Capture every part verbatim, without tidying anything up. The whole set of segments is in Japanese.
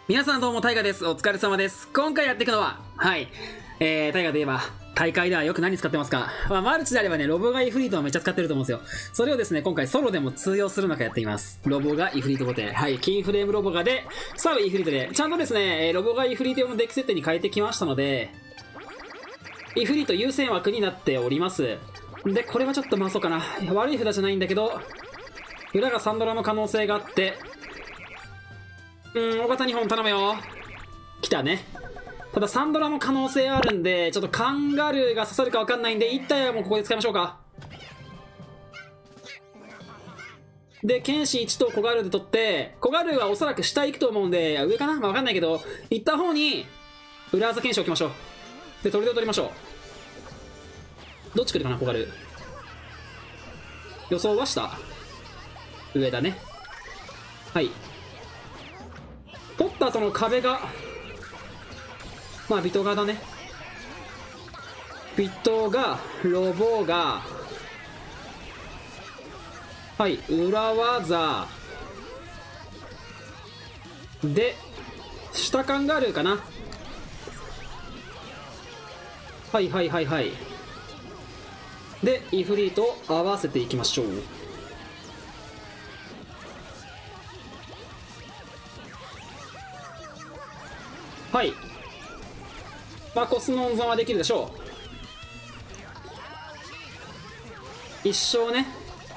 皆さんどうも、タイガです。お疲れ様です。今回やっていくのは、はい、えー、タイガといえば、大会ではよく何使ってますか？まあ、マルチであればね、ロボガイフリートをめっちゃ使ってると思うんですよ。それをですね、今回ソロでも通用するのかやってみます。ロボガイフリートごて。はい、キーフレームロボガで、サウイフリートで、ちゃんとですね、ロボガイフリート用のデッキ設定に変えてきましたので、イフリート優先枠になっております。で、これはちょっと回そうかな。悪い札じゃないんだけど、裏がサンドラの可能性があって、うーん、尾形にほん頼むよ。来たね。ただサンドラも可能性あるんで、ちょっとカンガルーが刺さるか分かんないんで、一体はもうここで使いましょうか。で、剣士いちと小ガルーで取って、小ガルーはおそらく下行くと思うんで、上かな、まあ、分かんないけど、行った方に裏技剣士を置きましょう。で、トリで取りましょう。どっち来るかな、小ガルー。予想は下。上だね。はい。取った後の壁が、まあ、ビトガだね。ビトガ、ロボガ、はい、裏技。で、下カンガルーかな。はいはいはいはい。で、イフリートを合わせていきましょう。はい。まあ、コスの温存はできるでしょう。一生ね。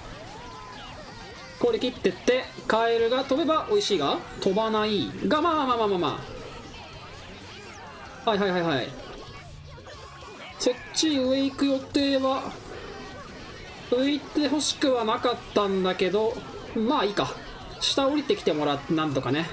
これ切ってって、カエルが飛べば美味しいが、飛ばないが、まあまあまあまあまあまあ。はいはいはいはい。そっち上行く予定は、浮いてほしくはなかったんだけど、まあいいか。下降りてきてもらって、なんとかね。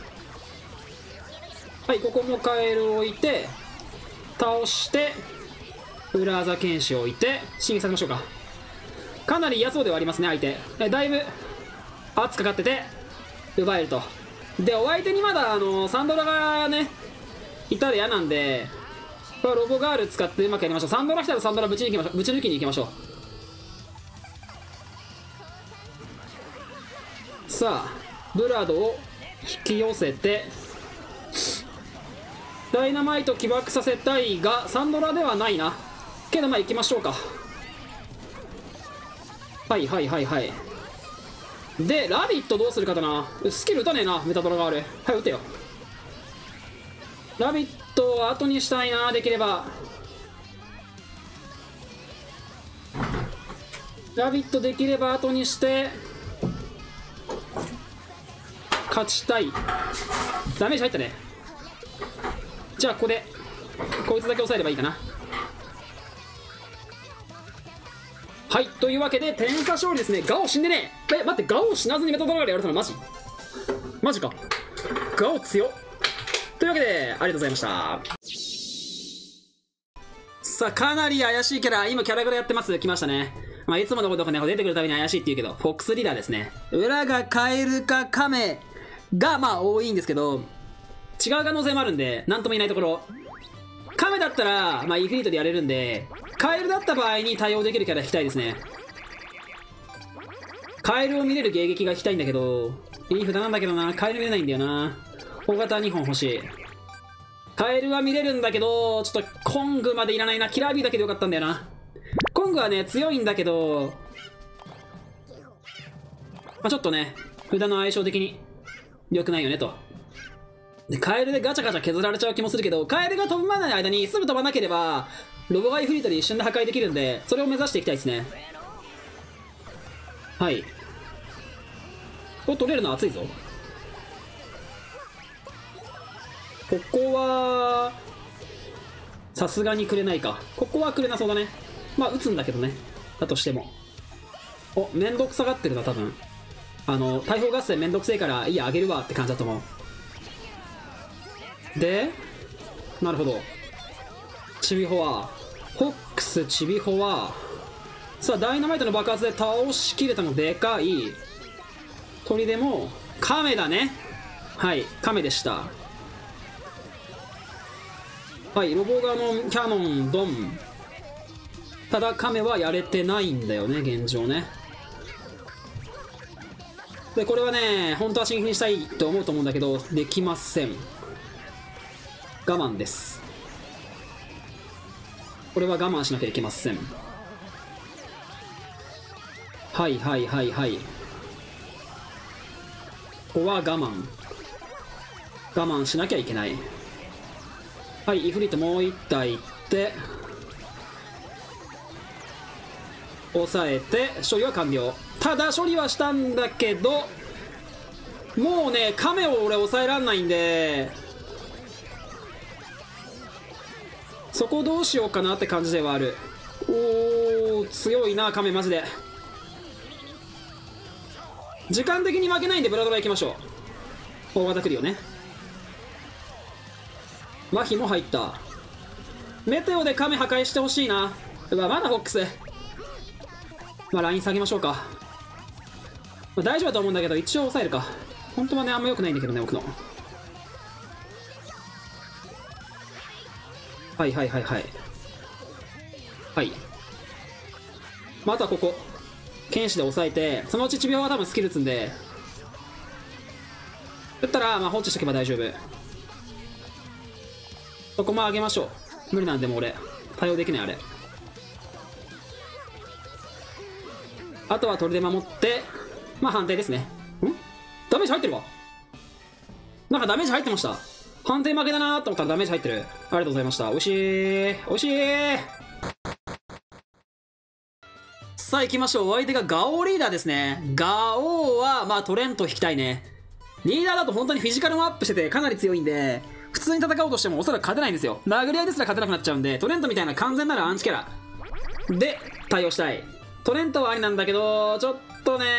はい、ここもカエルを置いて、倒して、裏技剣士を置いて、進撃させましょうか。かなり嫌そうではありますね、相手。えだいぶ、圧かかってて、奪えると。で、お相手にまだ、あの、サンドラがね、いたら嫌なんで、これはロボガール使ってうまくやりましょう。サンドラ来たらサンドラぶち抜きましょう。ぶち抜きに行きましょう。さあ、ブラドを引き寄せて、ダイナマイト起爆させたいが、サンドラではないな。けどまあ行きましょうか。はいはいはいはい。で、ラビットどうするかだな。スキル打たねえな、メタドラがある。はい、打てよ。ラビットを後にしたいな、できれば。ラビットできれば後にして、勝ちたい。ダメージ入ったね。じゃあここでこいつだけ抑えればいいかな。はい、というわけで点差勝利ですね。ガオ死んでねえ。え、待って、ガオ死なずにメタドラガーでやられたのマジマジか。ガオ強っ。というわけでありがとうございました。さあ、かなり怪しいキャラ、今キャラグラやってます。来ましたね。まあ、いつものことかね、出てくるたびに怪しいって言うけど、フォックスリーダーですね。裏がカエルかカメがまあ多いんですけど、違う可能性もあるんで、なんとも言えないところ。カメだったら、まあ、イフリートでやれるんで、カエルだった場合に対応できるキャラ引きたいですね。カエルを見れる迎撃が引きたいんだけど、いい札なんだけどな、カエル見れないんだよな。大型にほん欲しい。カエルは見れるんだけど、ちょっとコングまでいらないな。キラービーだけでよかったんだよな。コングはね、強いんだけど、まあ、ちょっとね、札の相性的に良くないよねと。で、カエルでガチャガチャ削られちゃう気もするけど、カエルが飛ぶまでの間にすぐ飛ばなければ、ロボガイフリートで一瞬で破壊できるんで、それを目指していきたいですね。はい。これ取れるの熱いぞ。ここは、さすがにくれないか。ここはくれなそうだね。まあ、撃つんだけどね。だとしても。お、めんどくさがってるな、多分。あの、大砲合戦めんどくせえから、いいや、あげるわって感じだと思う。で、なるほど。チビホワホックスチビホワさあ、ダイナマイトの爆発で倒しきれたのでかい。鳥でもカメだね。はい、カメでした。はい、ロボガのキャノンドン。ただカメはやれてないんだよね、現状ね。 でこれはね本当は真剣にしたいと思うと思うんだけどできません。我慢です。これは我慢しなきゃいけません。はいはいはいはい。ここは我慢我慢しなきゃいけない。はい、イフリートもう一体いって抑えて処理は完了。ただ処理はしたんだけどもうねカメを俺抑えらんないんでそこどうしようかなって感じではある。おー強いなカメマジで。時間的に負けないんでブラドラ行きましょう。大型来るよね。麻痺も入った。メテオでカメ破壊してほしいな。うわまだフォックス。まあライン下げましょうか。まあ、大丈夫だと思うんだけど一応抑えるか。本当はねあんま良くないんだけどね奥の。はいはいはいはいはい。まあ、あとはここ剣士で抑えてそのうちちびょうは多分スキル打つんで打ったらまあ放置しとけば大丈夫。そこも上げましょう。無理なんでもう俺対応できないあれ。あとは鳥で守ってまあ判定ですね。んダメージ入ってるわ。なんかダメージ入ってました。判定負けだなと思ったらダメージ入ってる。ありがとうございました。おいしいおいしい。さあ行きましょう。お相手がガオーリーダーですね。ガオーはまあトレント引きたいね。リーダーだと本当にフィジカルもアップしててかなり強いんで普通に戦おうとしてもおそらく勝てないんですよ。殴り合いですら勝てなくなっちゃうんでトレントみたいな完全なるアンチキャラで対応したい。トレントはありなんだけどちょっとね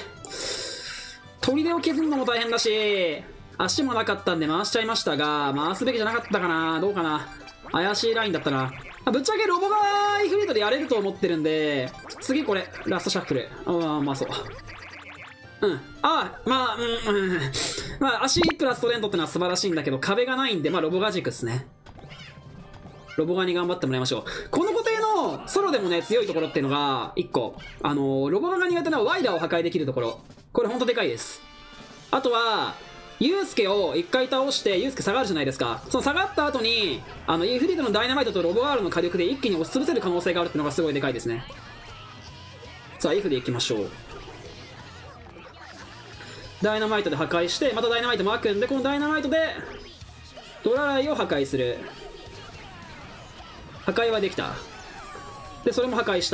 砦を削るのも大変だし足もなかったんで回しちゃいましたが回すべきじゃなかったかな。どうかな。怪しいラインだったな。ぶっちゃけロボがイフリートでやれると思ってるんで次これラストシャッフル。ああまあそううんああまあうんうんまあ足プラストレントってのは素晴らしいんだけど壁がないんでまあロボガ軸っすね。ロボガに頑張ってもらいましょう。この固定のソロでもね強いところっていうのがいっこあのー、ロボガが苦手なワイダーを破壊できるところこれほんとでかいです。あとはユウスケをいっかい倒してユウスケ下がるじゃないですか。その下がった後にあのイフリートのダイナマイトとロボガールの火力で一気に押し潰せる可能性があるっていうのがすごいでかいですね。さあイフでいきましょう。ダイナマイトで破壊してまたダイナマイトも開くんでこのダイナマイトでドラライを破壊する。破壊はできた。でそれも破壊した。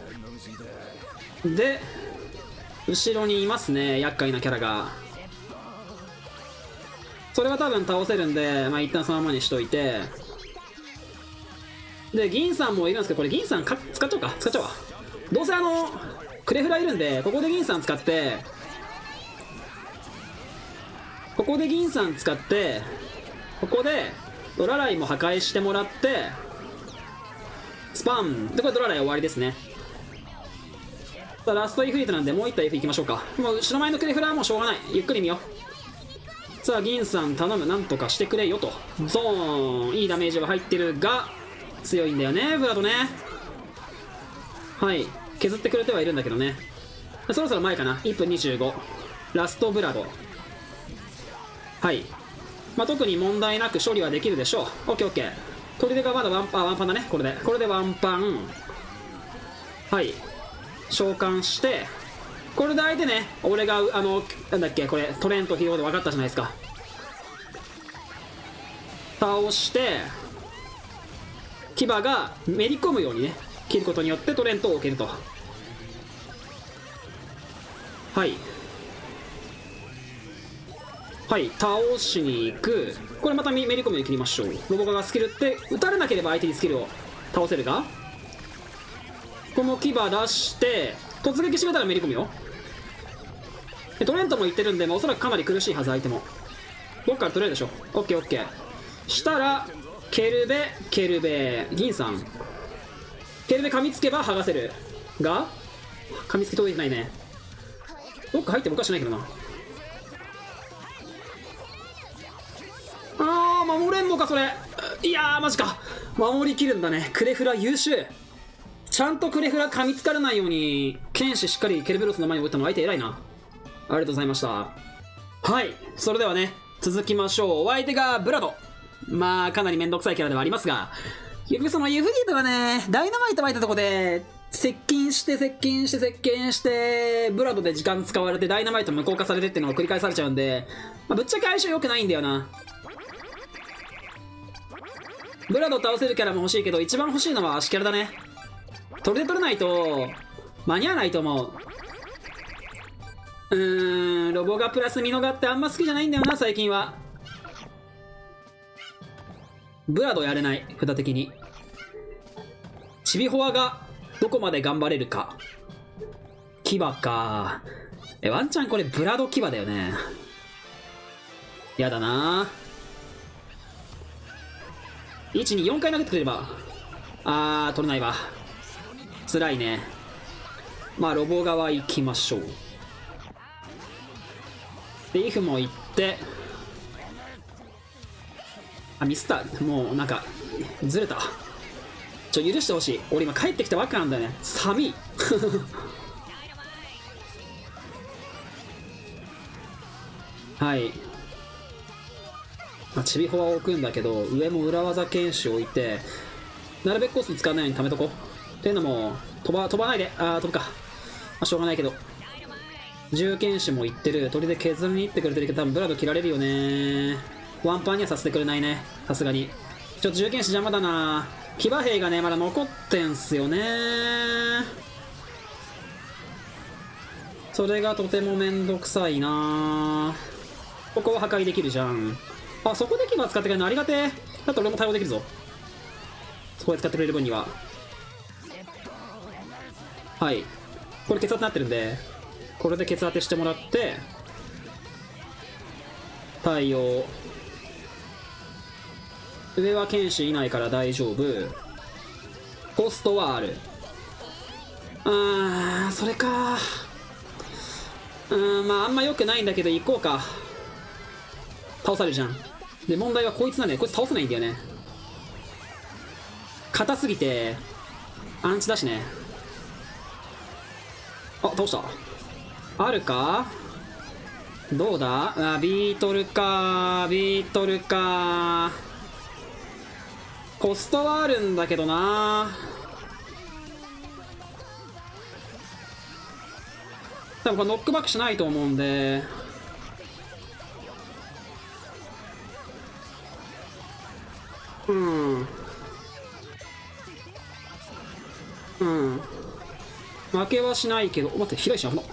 で後ろにいますね厄介なキャラが。それは多分倒せるんでまあ一旦そのままにしといてで銀さんもいるんですけどこれ銀さんか使っちゃおうか使っちゃおうわ。どうせあのクレフラいるんでここで銀さん使ってここで銀さん使ってここでドラライも破壊してもらってスパンでこれドラライ終わりですね。さあラストイフリートなんでもう一体 F いきましょうか。もう後ろ前のクレフラはもうしょうがないゆっくり見よう。さあ銀さん頼むなんとかしてくれよと。ゾーンいいダメージは入ってるが強いんだよねブラドね。はい削ってくれてはいるんだけどね。そろそろ前かな。いっぷんにじゅうごラストブラドはい、まあ、特に問題なく処理はできるでしょう。 オーケーオーケー。 砦がまだワンパンワンパンだね。これでこれでワンパンはい召喚してこれで相手ね俺があのなんだっけこれトレント拾うで分かったじゃないですか。倒して牙がめり込むようにね切ることによってトレントを置けると。はいはい倒しに行く。これまためり込むように切りましょう。ロボガがスキルって打たれなければ相手にスキルを倒せるがこの牙出して突撃してくれたらめり込むよ。でトレントも言ってるんで、まあ、おそらくかなり苦しいはず相手も。僕から取れるでしょ。オッケーオッケー。したらケルベケルベ銀さんケルベ噛みつけば剥がせるが噛みつき届いてないね。どっか入ってもおかしくないけどな。あー守れんのかそれ。いやーマジか守りきるんだね。クレフラ優秀。ちゃんとクレフラ噛みつかれないように剣士しっかりケルベロスの前に置いたの相手偉いな。 ありがとうございました。はい。それではね、続きましょう。お相手がブラド。まあ、かなりめんどくさいキャラではありますが、結局そのユフリートがね、ダイナマイト巻いたとこで、接近して接近して接近して、ブラドで時間使われてダイナマイト無効化されてっていうのが繰り返されちゃうんで、まあ、ぶっちゃけ相性良くないんだよな。ブラド倒せるキャラも欲しいけど、一番欲しいのは足キャラだね。取れで取れないと、間に合わないと思う。うーん、ロボがプラスミノガってあんま好きじゃないんだよな、最近は。ブラドやれない、札的に。チビホアがどこまで頑張れるか。牙か。え、ワンチャンこれブラド牙だよね。やだな。いち、に、よんかい投げてくれれば。あー、取れないわ。辛いね。まあ、ロボ側行きましょう。で、イフも行って、あ、ミスった。もう、なんか、ずれた。ちょ、許してほしい。俺今帰ってきたばっかなんだよね。寒い。はい。まあ、チビホは置くんだけど、上も裏技剣士置いて、なるべくコース使わないように貯めとこう。っていうのも、飛ば、飛ばないで。あー、飛ぶか。まあ、しょうがないけど。重剣士も行ってる。鳥で削りに行ってくれてるけど、多分ブラド切られるよね。ワンパンにはさせてくれないね。さすがに。ちょっと重剣士邪魔だな。騎馬兵がね、まだ残ってんすよね。それがとてもめんどくさいな。ここは破壊できるじゃん。あ、そこで騎馬使ってくれるのありがてえ。だって俺も対応できるぞ。そこで使ってくれる分には。はい。これ血圧になってるんで、これで血当てしてもらって、対応。上は剣士いないから大丈夫。コストはある。あー、それか。うーん、まああんま良くないんだけど行こうか。倒されるじゃん。で、問題はこいつなんだよ。こいつ倒せないんだよね。硬すぎて、アンチだしね。あ、倒した。あるか。どうだ。あ、ビートルか。ビートルか。コストはあるんだけどな。多分これノックバックしないと思うんで、うんうん負けはしないけど、待って、平石危な。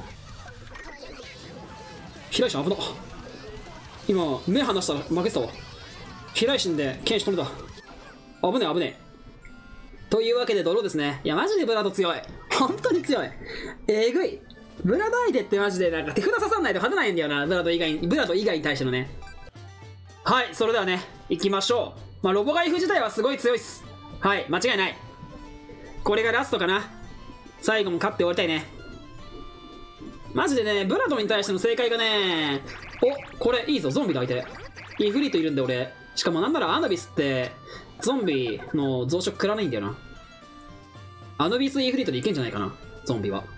平石危な。今目離したら負けてたわ。平石で剣士止めた。危ねえ危ねえ。というわけでドローですね。いやマジでブラド強い。本当に強い。えぐい。ブラド相手ってマジでなんか手札刺さんないと勝てないんだよな。ブラド以外に、ブラド以外に対してのね。はい、それではね、行きましょう。まあロボガイフ自体はすごい強いっす。はい、間違いない。これがラストかな。最後も勝って終わりたいね。マジでね、ブラドに対しての正解がね、お、これいいぞ、ゾンビが相手。イフリートいるんで俺。しかもなんならアヌビスって、ゾンビの増殖食らないんだよな。アヌビスイフリートでいけんじゃないかな、ゾンビは。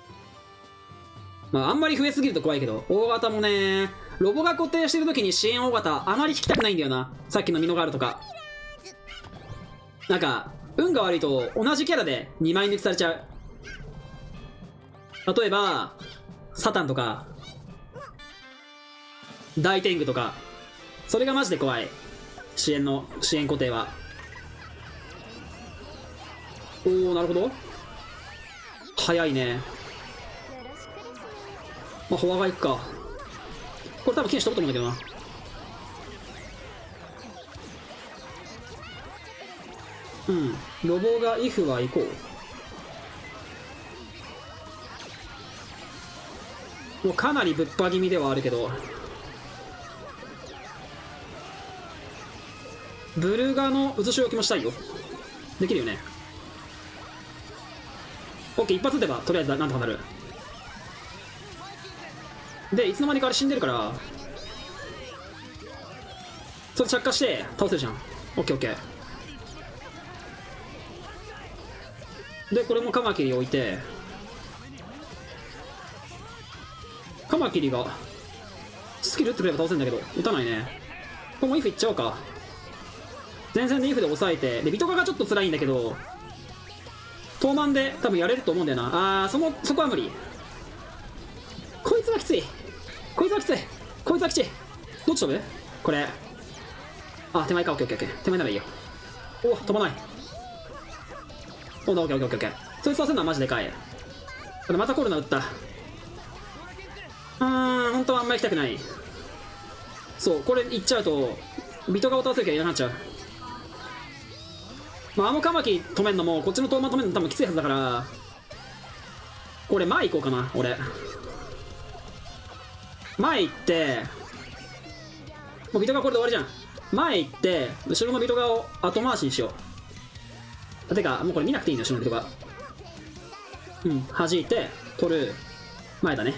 まああんまり増えすぎると怖いけど、大型もね、ロボが固定してる時に支援大型、あまり引きたくないんだよな。さっきのミノガールとか。なんか、運が悪いと同じキャラでにまい抜きされちゃう。例えば、サタンとか、大天狗とか、それがマジで怖い。支援の、支援固定は。おー、なるほど。早いね。まあ、フォアが行くか。これ多分剣士飛ぶと思うんだけどな。うん。ロボがイフは行こう。もうかなりぶっぱ気味ではあるけど。ブルガの渦潮置きもしたいよ。できるよね。オッケー、一発撃てばとりあえずなんとかなる。で、いつの間にかあれ死んでるから、それ着火して倒せるじゃん。オッケーオッケー。で、これもカマキリ置いて、カカマキリがスキル打ってくれば倒せるんだけど打たないね。ここもイフいっちゃおうか。前線でイフで抑えて、でビトカがちょっと辛いんだけどトーマンで多分やれると思うんだよな。あーそのそこは無理。こいつはきつい、こいつはきつい、こいつはきつい。どっち飛ぶこれ。あ手前か。オッケーオッケーオッケー、手前ならいいよ。お飛ばない。おだオッケーオッケーオッケーオッケー。そいつさせるのはマジでかい。これまたコロナ打った。うーん本当はあんまり行きたくない。そうこれいっちゃうとビトカを倒せるけどいなくなっちゃう。まあ、あのカマキ止めんのもこっちのトーマン止めるの多分きついはずだから、これ前行こうかな。俺前行ってもうビトカこれで終わりじゃん。前行って後ろのビトカを後回しにしよう。てかもうこれ見なくていいんだよ後ろのビトカ。うん弾いて取る前だね。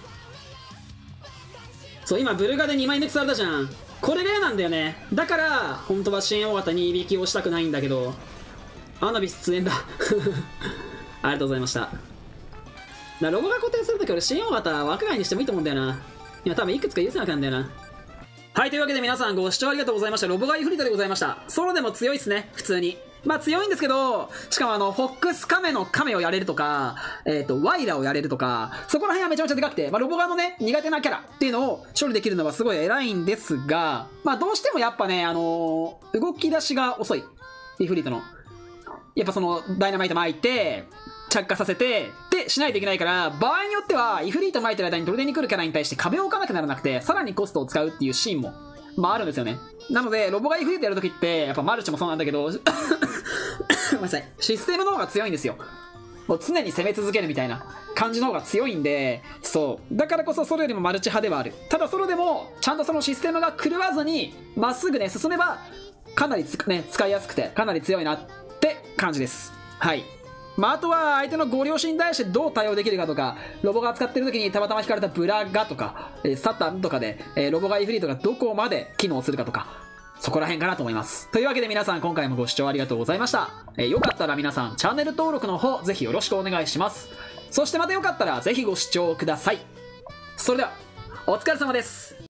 そう今ブルガでにまい滅されたじゃん。これが嫌なんだよね。だから本当は支援大型にいびきをしたくないんだけど、アナビス通園だありがとうございました。だロゴが固定するとき俺支援大型枠外にしてもいいと思うんだよな。今多分いくつか許せなくなんだよな。はい、というわけで皆さんご視聴ありがとうございました。ロボガイフリートでございました。ソロでも強いっすね、普通に。まあ強いんですけど、しかもあの、フォックスカメのカメをやれるとか、えっと、ワイラをやれるとか、そこら辺はめちゃめちゃでかくて、まあロボガのね、苦手なキャラっていうのを処理できるのはすごい偉いんですが、まあどうしてもやっぱね、あのー、動き出しが遅い。イフリートの。やっぱその、ダイナマイト巻いて、着火させて、ってしないといけないから、場合によっては、イフリート巻いてる間にトルネに来るキャラに対して壁を置かなきゃならなくて、さらにコストを使うっていうシーンも、まああるんですよね。なので、ロボがイフリートやるときって、やっぱマルチもそうなんだけど、ごめんなさい。システムの方が強いんですよ。もう常に攻め続けるみたいな感じの方が強いんで、そう。だからこそそれよりもマルチ派ではある。ただソロでも、ちゃんとそのシステムが狂わずに、まっすぐね、進めば、かなりつ、ね、使いやすくて、かなり強いなって感じです。はい。まあ、あとは相手のご両親に対してどう対応できるかとか、ロボが使ってる時にたまたま引かれたブラガとか、えー、サタンとかで、えー、ロボがイフリートがどこまで機能するかとか、そこら辺かなと思います。というわけで皆さん今回もご視聴ありがとうございました。えー、よかったら皆さんチャンネル登録の方ぜひよろしくお願いします。そしてまたよかったらぜひご視聴ください。それでは、お疲れ様です。